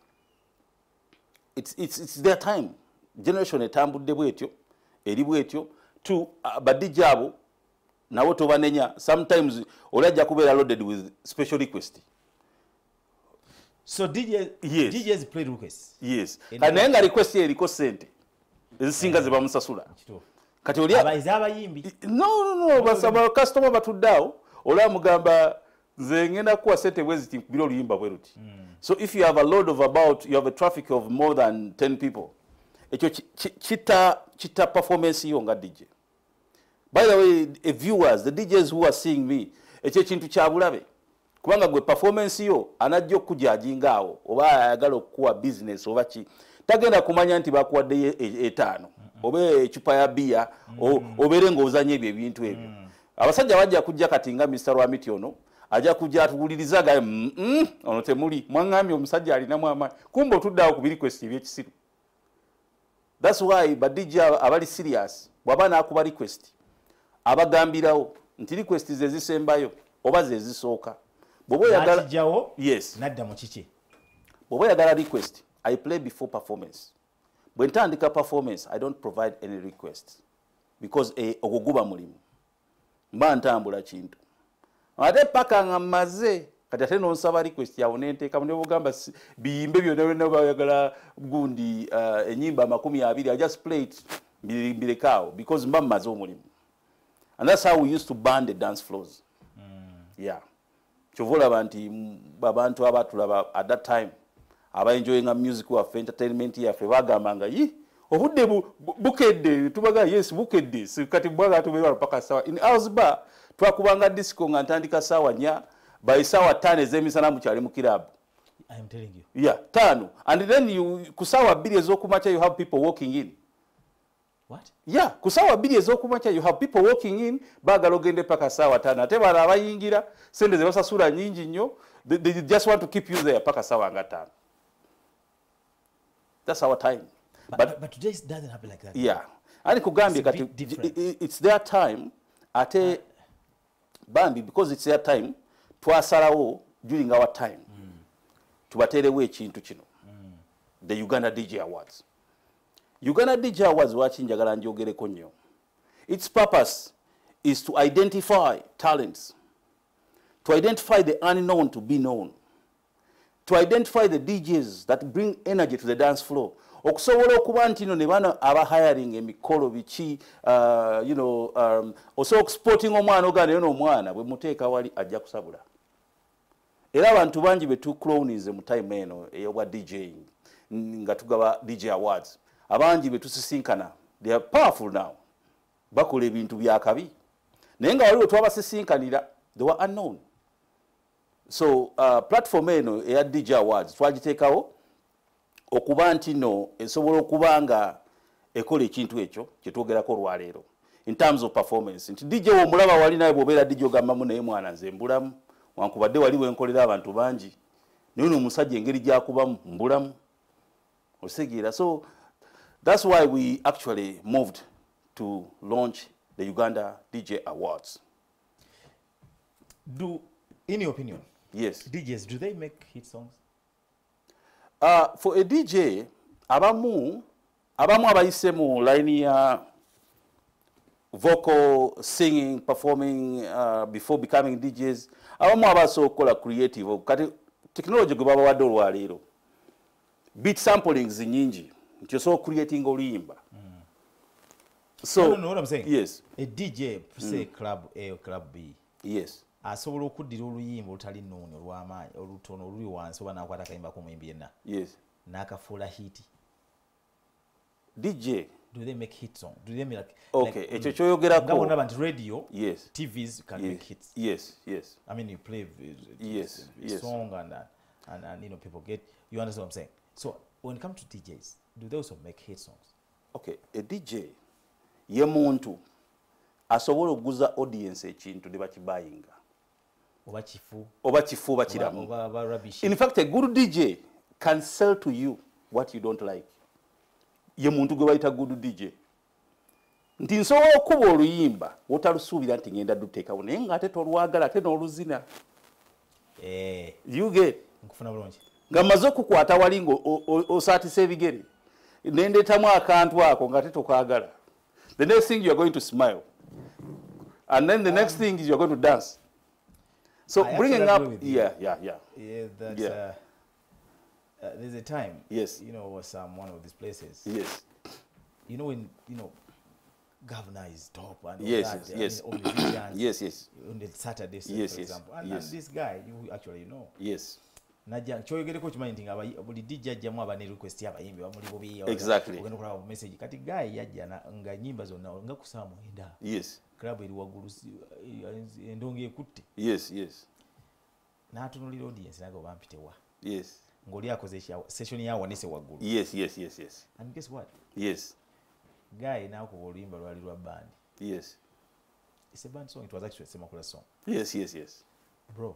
it's, it's, it's their time. Generation etambudde bwetyo eri bwetyo to uh, ba D J abo nabo tobanenya sometimes olajja kubeera loaded with special request. So D J, Yes. D Js play requests. Yes. Eri- Kati naye nga request ye eriko ssente ezisinga ze bamusasula. Kituufu. Kati oli Abayizi abayimbi. no no no basaba customer batuddawo olwa mugamba nze ngenda kuwa ssente bwe ziti kubira oluyimba bwe ruti. So if you have a load of about you have a traffic of more than ten people ekyo ki- ki- kita kita performance yo nga D J. By the way, uh, viewers, the D Js who are seeing me, ekyo ekintu kya bulabe. Kubanga gwe performance yo anajja okujajinga awo oba ayagala okuwa business oba ki tagenda kumanya nti bakuwadde etaano oba ecupa ya bia obeere ng'ozanya ebyo ebintu ebyo. Abasajja bajja kujja kati nga Mister Rwamiti ono ajja kujja atuwulirizaga mm, mm, ono temuli mwaŋŋambye omusajja alinamu amaanyi kumbe otuddeawo ku birikwesti ebyekisiru. That's why ba D J abali serious bw'aba n'akuba request abagambirawo nti request ze zisembayo oba ze zisooka. Bw'oba oyagala Nakijjawo. yes Nadda mu kiki. bw'oba oyagala request I play before performance. Bwe ntandika performance I don't provide any request because eh, ogwo guba mulimu mba ntambula kintu ate paka nga mmaze kati ate nonsaba request yawo nenteekamu ne bugamba si- biyimbe byonna byonna bayagala gundi uh, enyimba amakumi abiri I just play it mbire- mbirekawo because mba mmaze omulimu. And that's how we used to burn the dance floors. Yeah. Kyova olaba nti mm, abantu abatulaba at that time aba enjoying music waffe entertainment yaffe bagambanga yi obudde bu- bu- bukedde tubaga yes bukedde Si kati bwaga tubeera paka sawa in house bar twakubanga disco nga ntandika sawa nya by sawa ttaano ez'emisana mu kyali mu club. I am telling you. Yeah, ttaano and then you kusawa bbiri ez'okumakya you have people walking in. What? Yeah, kusawa bbiri ez'okumakya you have people walking in baagala ogende paka sawa ttaano ate bala abayingira sente ze basasula nyingi nnyo they, they just want to keep you there paka sawa nga ttaano. That's our time. But, But, but, but today it doesn't happen like that. yeah, ani kugambye It's a kati bit different. i- i- it's their time ate bambi because it's their time twasalawo during our time tubateerewo ekintu kino the Uganda D J Awards. Uganda D J Awards lwaki njagala njogereko nnyo. Its purpose is to identify talents, to identify the unknown to be known, to identify the D Js that bring energy to the dance floor. Okusobola okuba nti no ne bano aba hiring emikolo biki uh, you know um, osobola okusporting omwana oganda yo n'omwana bwe muteeka wali ajja kusabula. Era abantu bangi be tuclownize mu time eno eyobwa DJing nga tugaba D J Awards abangi be tusisinkana they are powerful now bakola ebintu byakabi naye nga waliwo twabasinkanira they were unknown. So uh, platform eno eya D J Awards twagiteekawo okuba nti no esobola okuba nga ekola ekintu ekyo kyetwogerako olwaleero in terms of performance nti D J womulaba wali naye bw'obeera D J ogambamu naye mwana nze mbulamu wankubadde wali wenkolera abantu bangi naye no omusajja engeri gyakubamu mbulamu osegeera. So That's why we actually moved to launch the Uganda D J Awards. Do, in your opinion, yes, D Js, do they make hit songs? Uh, for a D J, abamu, abamu abayise mu line ya vocal, singing, performing uh, before becoming D Js, abamu abaso kola creative. Kati technology gwe baba wadde olwaleero. Beat samplings nyingi. Nti so creating oluyimba. Mm. So, no, no, no, what I'm saying. Yes. A D J, say mm. club A or club B. Yes. Asobola okuddira oluyimba olutali nnuuni olw'amaanyi olutono oluli wansi oba n'akwata akayimba k'omuyimbi yenna. Yes. N'akafuula hit. D J. Do they make hit song? Do they make like okay? Like, ekyo kyoyogerako. Nga bonna bantu radio. Yes. T Vs can yes. make hits. Yes. Yes. I mean, you play uh, yes. a yes. song and, and and you know people get. You understand what I'm saying? So when it comes to D Js, do they also make hit songs? Okay, a D J ye muntu asobola okuguza audience ekintu ne bakibayinga. Oba kifu. Oba kifu oba kiramu. Oba oba rubbish. In fact, a good D J can sell to you what you don't like. Ye muntu gwe bayita good D J. Nti nsobola okuba oluyimba otalusuubira nti ngenda duteekawo naye ng'ate tolwagala ate n'oluzina. Eh. You get. Nkufuna bulungi. Nga maze okukwata wali ng'osaatisa ebigere. Nendeetamu akantu ako ng'ate tokaagala. The next thing you are going to smile. And then the um, next thing is you are going to dance. So I bringing up, yeah, yeah, yeah. Yeah, that's, yeah. Uh, uh, there's a time, yes, you know, was um, one of these places. Yes. You know, when, you know, governor is top and all yes, that. yes, I mean, all the yes, yes. On the Saturday, yes, for yes, example. And, yes. and this guy, you actually know. Yes. Najja kyoyogereko kimanyi nti nga buli D J ajjamu aba ne request y'abayimbi bamuli bubi. Exactly. Ogenda okulaba message. Kati guy yajja nga nnyimba zonna nga ku saa mwenda. Yes. Club eri waggulu endongo ekutte. Yes, yes. N'atunulira audience naga obampitewa. Yes. Ng'oli akoze session ya wanise waggulu. Yes, yes, yes, yes. And guess what? Yes. Guy n'akuba oluyimba lwali lwa band. Yes. It's a band song. It was actually a Semakula song. Yes, yes, yes. Bro.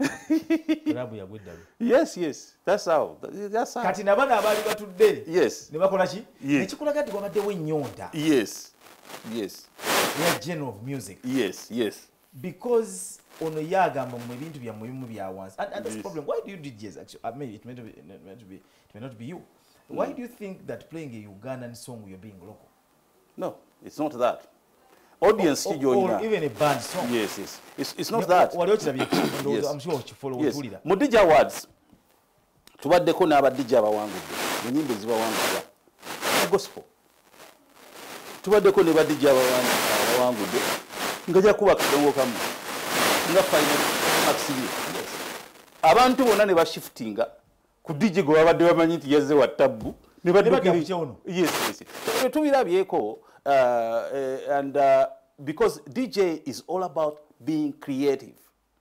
Yes, yes. That's how. That's how. Kati nabana abali batudde. Yes. Ne bakola ki? Yes. Nekikulaga nti wabaddewo ennyonta. Yes. Yes. Yeah, genre of music. Yes, yes. Because ono yagamba mu bintu bya mulimu bya wansi. And, and that's yes. the problem. Why do you D Js actually? I mean, it may not be, it may not be, it may not be you. Why mm. do you think that playing a Ugandan song you're being local? No, it's not that. Audience or, or, or even a band song. Yes, yes. It's, it's not that. Yes. I'm sure follow yes. Mu D J Awards, tubaddeko n'aba D J abawangudde. Ennyimba ezibawangudde. Gospel. Tubaddeko ne ba D J abawangudde. Nga jakuba kadongo kamu. Nga final maxili. Yes. Abantu bonna ne bashiftinga ku D J gwe babadde bamanyi nti yazze wa tabbu. Ne baddukira. Yes, yes. Tubirabyeko. Uh, uh, and uh, because D J is all about being creative.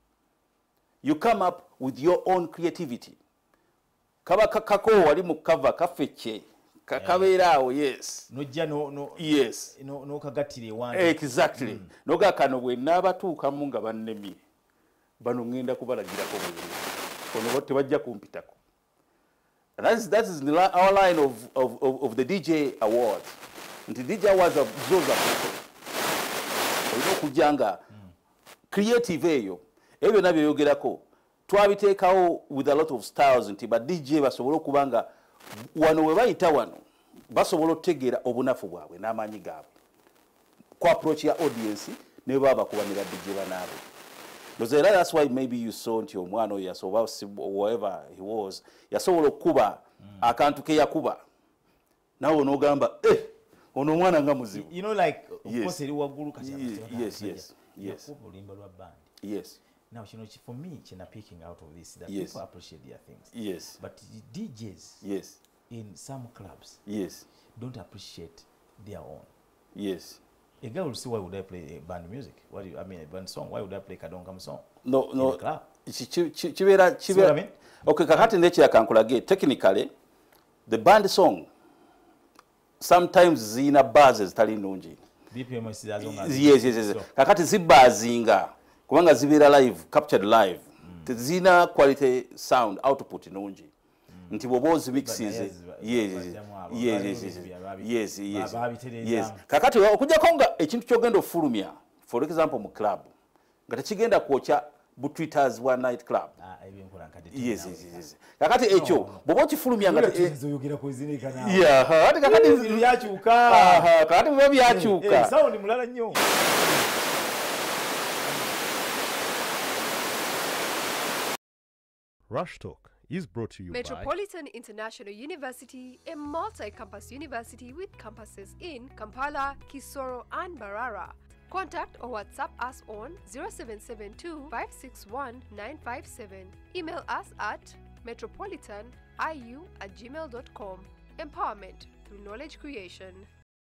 You come up with your own creativity. Kaba kako wali mu cover kafeche. Kakabeeraawo, yes. Nojja no no yes. No no kagatire one. Exactly. Mm. No gakano bwe nabatuukamu nga bannemye. Bano ngenda kubalagirako bwe. Ono bote bajja kumpitako. And that is that is the, our line of of of, of the D J Awards. Nti D J Awards of zoza olina okujjanga creative eyo ebyo nabyo yogerako twabiteekawo with a lot of styles nti ba D J basobola okuba nga wano we bayita wano basobola okutegeera obunafu bwabwe n'amaanyi gaabwe ku approach ya audience ne baba kubanira D J banaabwe. Because that's why maybe you saw nti omwana oyo yasobola whoever he was yasobola okuba akantu ke yakuba nawe n'ogamba eh ono mwana nga muzibu. You know, like of yes. course eri waggulu kati yes yes yes olimba lwa band. Yes. Now you know for me chena picking out of this that yes. people appreciate their things. Yes. But D Js yes in some clubs yes don't appreciate their own. Yes. A girl will say, why would I play band music? What do you, I mean, a band song? Why would I play Kadongam song? No, no. Club? Chibera, chibera. I mean? Okay, kakati nechi ya kankulage. Technically, the band song sometimes zina bases tali nunji. B P M is azonga. Yes, yes, yes. Kakati zibazinga. Kubanga zibera live, captured live. Mm. Zina quality sound output nunji. Mm. nti bobozi mixes yes yes yes yes yes yes kakati okujja konga ekintu kyogenda ofulumya for example mu club nga tekigenda kwokya bu Twitters one night club ah ebinkola nkati yes yes yes kakati ekyo bobo kifulumya nga tuzoyogera ku zinika na yeah kakati kakati byachuka aha kakati byo byachuka eh sound mulala nnyo. Rush Talk is brought to you Metropolitan by International University, a multi-campus university with campuses in Kampala, Kisoro, and Barara. Contact or WhatsApp us on zero seven seven two, five six one, nine five seven. Email us at metropolitaniu at gmail dot com. Empowerment through knowledge creation.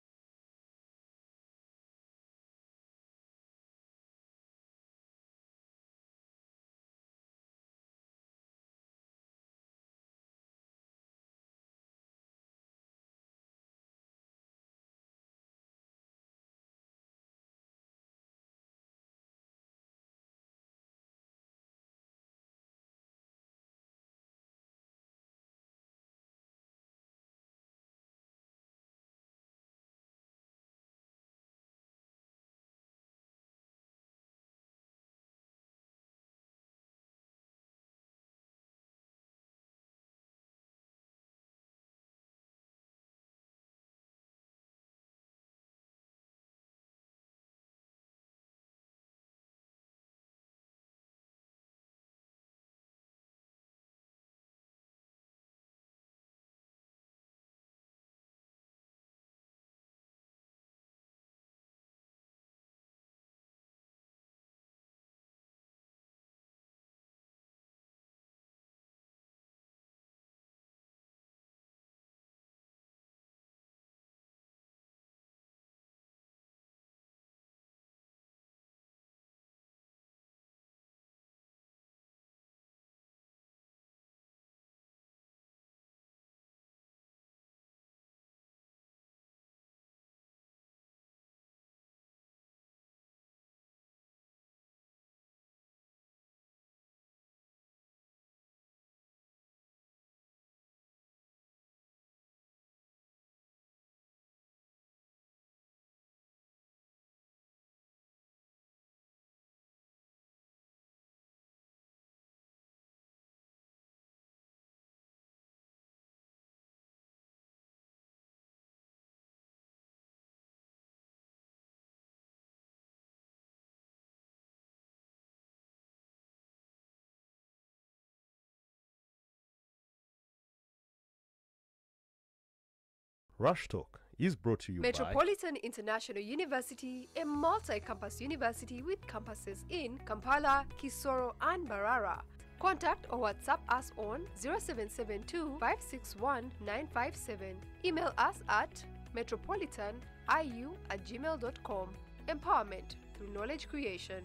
Rush Talk is brought to you Metropolitan International University, a multi-campus university with campuses in Kampala, Kisoro, and Barara. Contact or WhatsApp us on zero seven seven two, five six one, nine five seven. Email us at metropolitaniu at gmail dot com. Empowerment through knowledge creation.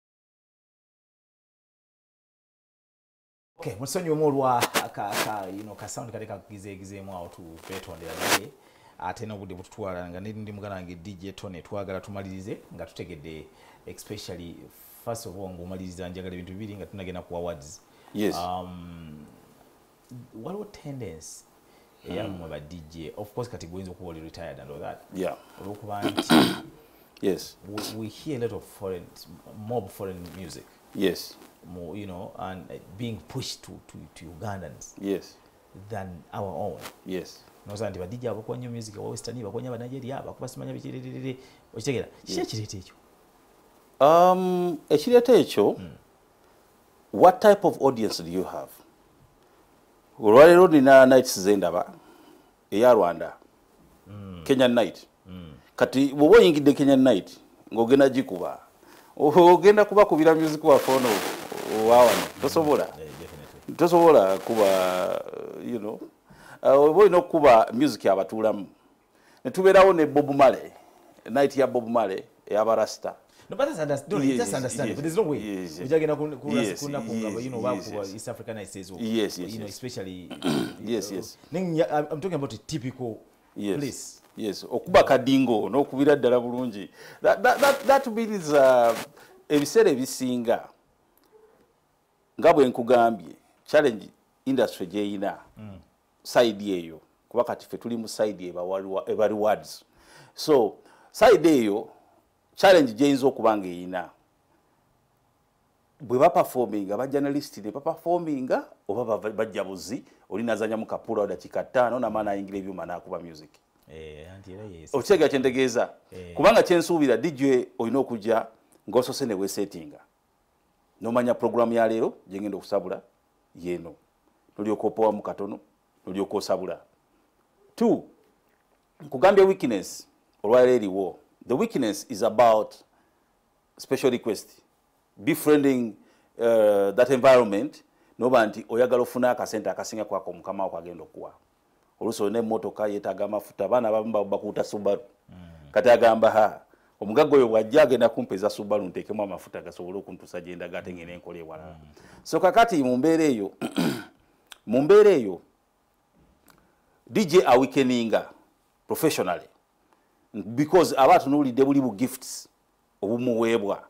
Okay, musonyi omolwa ka ka you know ka sound kale kagize gize mu out petondera naye ate no budde bututwala nga ndi mugalange D J Tone twagala tumalirize nga tutegedde especially first of all ngomaliriza njagala ebintu bibiri nga tunagenda ku awards. Yes. Um what what tendency mm. ya mu ba D J of course kati goinzo ko retired and all that. Yeah. Olukubanti yes. We, we hear a lot of foreign mob foreign music. Yes. More, you know, and uh, being pushed to, to to Ugandans. Yes. Than our own. Yes. No sandi ba D J abo kwa new music wa western ba kwa nyaba Nigeria aba kubasimanya bichirerere. Okitegera. Shia kirete ekyo. Um ekirete ekyo mm. What type of audience do you have? Olwalero nina nights zendaba eya Rwanda. Mm. Kenyan night. Mm. Kati bobo yingide Kenyan night ngogena jikuba. Ogenda kuba kubira music wa fono wawana tosobola tosobola kuba you know uh, boy no kuba music abatulamu netuberawo ne Bob Marley night ya Bob Marley ya barasta no but that's understand yes, just understand yes, but there's no way yes, yes. Ujagena kuna kuna yes, kuna yes, you know yes, baku yes. East African nights as well yes, yes, you know yes. especially yes yes I'm talking about a typical yes. place yes okuba kadingo no kubira ddala bulungi that that that, that means uh, ebisere bisinga ngabwe nkugambye challenge industry jeina mm. side eyo kuba kati ffe tuli mu side eba rewards. So side eyo challenge gyeyinza okuba ng'eyina bwe baperforminga bajournalist ne baperforminga oba bajja buzi oli nazanya mu kapula dakika ttaano n'amaana ayingira ebyuma n'akuba music. Eh, anti era yes. Okitegera kyentegeeza Eh. kubanga kyensuubira D J olina okujja ng'osose ne weesettinga n'omanya programu ya leero gye ngenda okusabula yeeno nolyoka opowamu katono nolyoka osabula. Two, nkugambye weakness olwaleero eriwo. The weakness is about special request befriending uh, that environment noba nti oyagala ofuna akasente akasinga kwako mukama wako agenda okuwa. Oluso ne motoka yetaga amafuta bana abamu bakuuta Subaru. Mm. Kati agamba ha omugago oyo bwajja agenda kumpeza Subaru nteekemu amafuta gasobole okuntuusa gye ndaga ate ngene enkola ewala. Mm. So kakati mu mbeera eyo mu mbeera eyo D J aweakeninga professionally because abatunuulidde buli bu gifts obumuweebwa.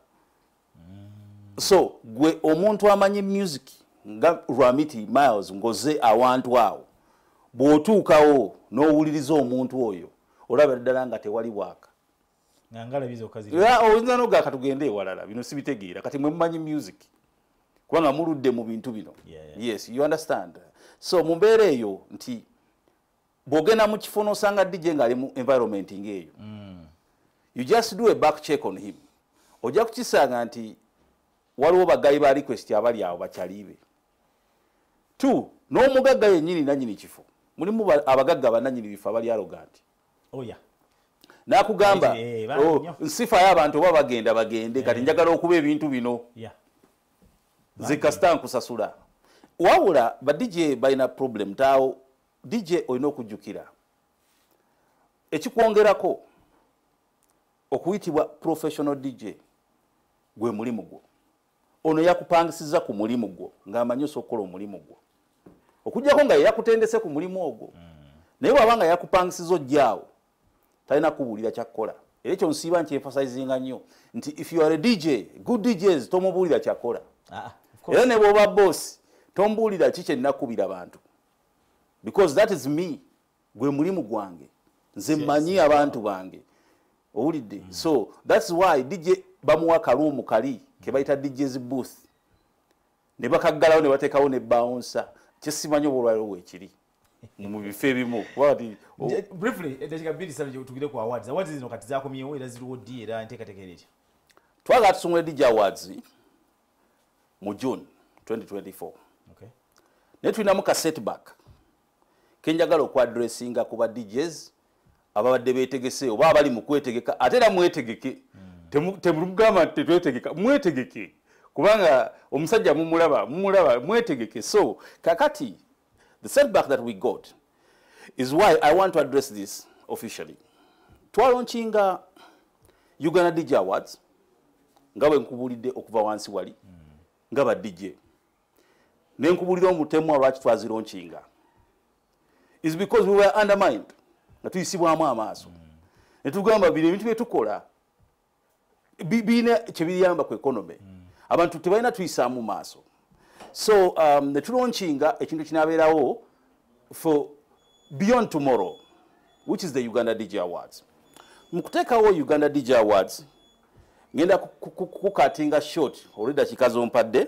So gwe omuntu amanyi music nga Rwamiti Miles ngoze awantu awo bw'otuukawo n'owuliriza omuntu oyo olaba ddala nga tewali bwaka ngangala bizo kazi ya oyinza noga katugende ewalala bino sibitegeera kati mwe mumanyi music kubanga muludde mu bintu bino. Yeah, yeah. Yes, you understand. So mu mbeera eyo nti bw'ogenda mu kifo n'osanga D J ng'ali mu environment ng'eyo. Mm. You just do a back check on him. Ojja kukisanga nti waliwo bagayi ba request abali awo bakyalibe. Two, n'omugagga yennyini nannyini kifo. Mulimu abagagga bananyini bifo abali arrogant. Oh yeah. Nakugamba Eh, eh, oh, banyo. nsifa y'abantu oba bagenda bagende kati njagala okuba ebintu bino. Yeah. Zikasita nkusasula. Wawula ba D J balina problem taawo D J olina okujjukira ekikwongerako okuyitibwa professional D J gwe mulimu gwo. Ono yakupangisiza ku mulimu gwo ng'amanyi osokola omulimu gwo okujjako nga yakutendese ku mulimu ogwo. Mm. Naye bw'abanga yakupangisiza ojjaawo talina kubuulira kyakkola. Era ekyo nsiiba nkyemphasizinga nnyo nti if you are a D J, good D Js tomubuulira kyakkola. Ah, of course. Era ne bw'oba boss tombuulira ki kye nnakubira bantu because that is me gwe mulimu gwange nze mmanyi abantu bange owulidde. Mm. So that's why D J bamuwa kaluumu kali ke bayita D J's booth ne bakaggalawo ne bateekawo ne bouncer kyesimanyi obulwaliro weekiri mu bifo ebimu. Briefly edakika bbiri ssatu tugire ku awards. Awards zino kati zaakomyewo era ziriwo ddi era nteekateeka etya? Twagala tusomole D J Awards mu June twenty twenty-four. Okay. Naye tulinamu ka setback kenjagala okwadressinga ku ba D Js ababadde beetegese oba abali mu kwetegeka ate era mwetegeke. Mm. Temugamba nti tetwetegeka mwetegeke kubanga omusajja mumulaba mumulaba mwetegeke. So kakati the setback that we got is why I want to address this officially. Twalaunchinga Uganda D J Awards nga bwe nkubulidde okuva wansi wali mm. nga ba D J ne nkubulira omutemu lwaki twaziraunchinga is because we were undermined nga tuyisibwamu amaaso. Mm. Ne tugamba bino ebintu bye tukola biina kyebiyamba ku economy. Mm. Abantu tebalina tuyisaamu maaso. So um, ne tulaunchinga ekintu kinaabeerawo for beyond tomorrow which is the Uganda D J Awards. Mu kuteekawo Uganda D J Awards ngenda kukatinga short olida kikazo mpadde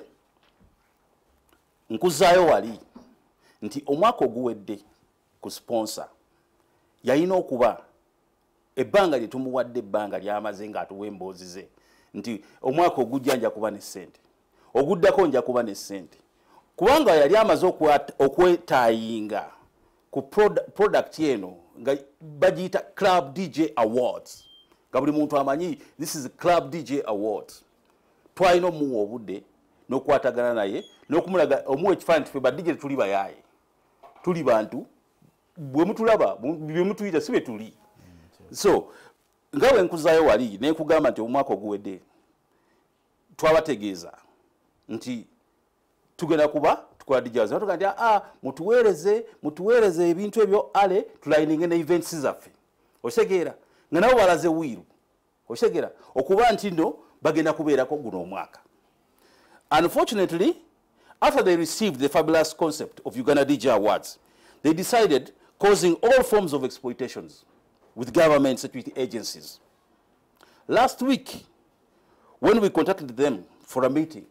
nkuzaayo wali nti omwaka oguwedde ku sponsor yalina okuba ebbanga lye tumuwadde ebbanga lyamaze ng'atuwa emboozi ze nti omwaka ogujja nja kuba ne ssente oguddako nja kuba ne ssente kubanga yali amaze okwetaayinga ku product eno nga bagiyita Club D J Awards nga buli muntu amanyi this is Club D J Awards. Twalina omuwa obudde n'okwatagana naye n'okumulaga omuwa ekifaananyi ffe ba D J tuli bayaaye tuli bantu bwe mutulaba bye mutuyita si bwe tuli. So nga bwe nkuzaayo wali ne nkugamba nti omwaka oguwedde twabategeeza nti tugenda kuba tukola D J Awards tuga nti ah mutuweereze mutuweereze ebintu ebyo ale tulayininge ne events zaffe osegeera nga nabo balaze wiiru osegeera okuba nti no bagenda kubeerako guno omwaka. Unfortunately, after they received the fabulous concept of Uganda D J Awards, they decided causing all forms of exploitations with government security agencies. Last week, when we contacted them for a meeting,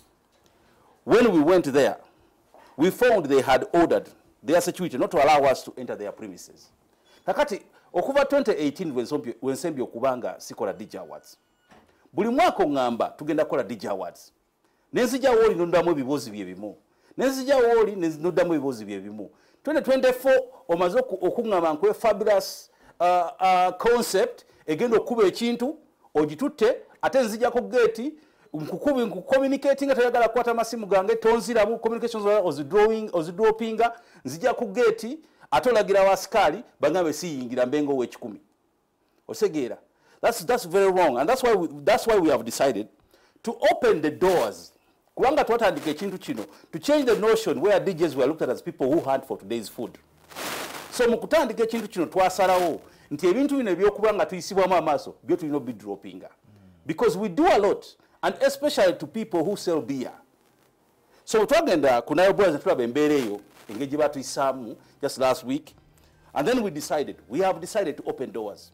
when we went there, we found they had ordered their security not to allow us to enter their premises. Kakati, okuva twenty eighteen wensembi okubanga sikola D J Awards. Buli mwaka ngamba tugenda kola D J Awards. Nenzija woli nondamu ebibozi bye bimu. Nenzija woli nondamu ebibozi bye bimu. twenty twenty-four omaze okungamba nkwe fabulous uh, uh, concept egenda okuba ekintu ogitutte ate nzija ku gate nkukubi nkucommunicating atayagala kwata masimu gange tonziramu communications was drawing was dropping nzija ku gate ate olagira wasikali bangabe siyingira mbengo we kikumi osegeera. That's that's very wrong, and that's why we, that's why we have decided to open the doors kubanga twatandika ekintu kino to change the notion where D Js were looked at as people who hunt for today's food. So mu kutandika ekintu kino twasalawo nti ebintu bino ebyokubanga tuyisibwamu amaaso byo tulina obidroppinga because we do a lot, and especially to people who sell beer. So twagenda kunayo boys tulaba embeera eyo engeri gye batuyisaamu just last week, and then we decided we have decided to open doors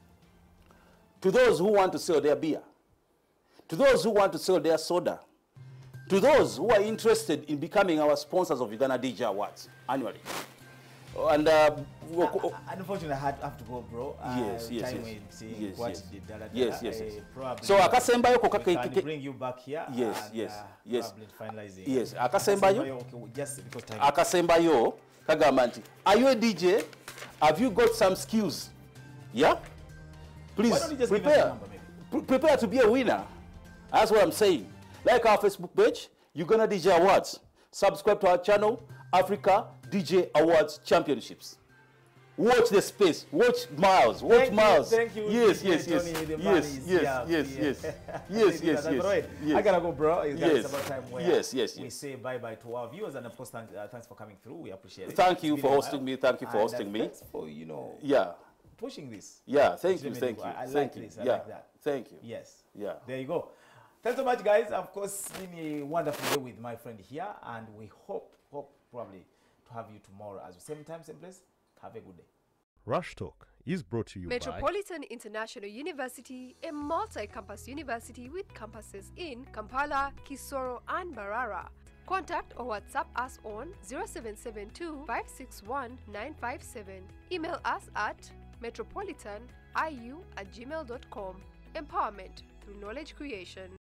to those who want to sell their beer, to those who want to sell their soda, to those who are interested in becoming our sponsors of Uganda D J Awards annually. And uh, uh, unfortunately, I had have to go, bro. Uh, yes, yes, time yes. yes, Yes, what yes. did Dala Yes, Dala, yes, yes. uh, probably So akasembayo ko we can bring you back here. Yes, and, yes, uh, yes. probably finalizing. Yes, akasembayo. Okay, just because time. Akasembayo kagamba nti, are you a D J? Have you got some skills? Yeah? Please Why don't you just give us prepare. the number, maybe? Pre- prepare to be a winner. That's what I'm saying. Like our Facebook page, Uganda D J Awards. Subscribe to our channel, Africa D J Awards Championships. Watch the space. Watch Miles. Watch Thank you, Miles. thank you, Yes, D J yes, yes. Tony, the man Yes, is yes, here. yes, Yeah. yes. Yes, yes, That's yes. right. yes. I gotta go, bro. It's Yes. about time where Yes, yes, we yes. say bye bye to our viewers, and of course, thank, uh, thanks for coming through. We appreciate it. Thank It's you been for a while. hosting me. Thank you for And, uh, hosting me. Thanks for you know Yeah. pushing this. Yeah, thank you, Really thank good. you. I, I thank like you. this. I yeah. like that. Thank you. Yes. Yeah. There you go. Thanks so much, guys. Of course, it's been a wonderful day with my friend here, and we hope, hope probably to have you tomorrow as well. Same time, same place. Have a good day. Rush Talk is brought to you by Metropolitan International University, a multi-campus university with campuses in Kampala, Kisoro, and Barara. Contact or WhatsApp us on zero seven seven two, five six one, nine five seven. Email us at metropolitaniu at gmail dot com. Empowerment through knowledge creation.